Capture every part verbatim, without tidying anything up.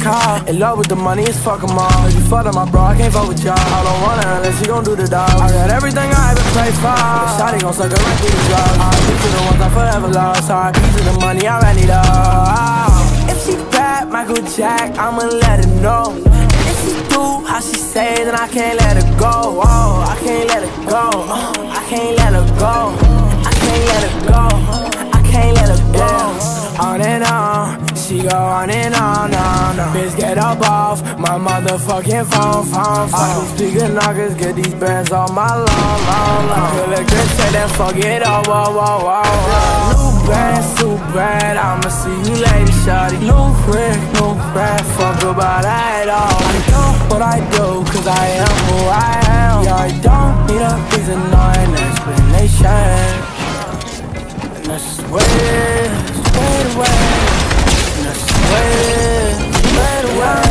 call? In love with the money, it's fuck 'em all. You fucked up my bro, I can't fuck with y'all. I don't want her unless she gon' do the dog. I got everything I ever prayed for. The shawty gon' suck it right through the drugs. R I P to the ones I forever lost. R I P to the money, I ran it up. If she bad, Michael Jack, I'ma let her know. And if she do how she say, then I can't let her go. Oh, I can't let her go. I can't let her go. I can't let her go. I can't let her go. On and on, she go on and on, on, on. Bitch, get up off my motherfucking phone, phone, phone. All these speaker knockers, get these bands on my lawn, lawn, lawn. Collect good shit, then fuck it all, whoa, whoa, whoa, whoa. New band, so bad, I'ma see you later, shawty. New Rick, new Brad, fuck about that all. I do what I do, cause I am who I am. Yeah, I don't need a reason or an explanation. And that's just what it is. Wait away, and that's the way it is. Wait away,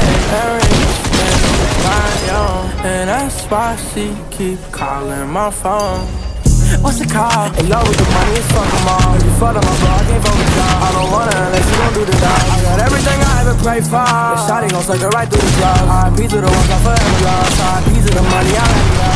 and that's why she keep calling my phone. What's the call? In love with the money, it's fuck 'em all. You fucked up my bro, I can't fuck with y'all. I don't want her unless you gon' do the dog. I got everything I ever prayed for. The shawty gon' suck it right through the drugs. R I P to the ones I forever lost. R I P to the money, I let it up.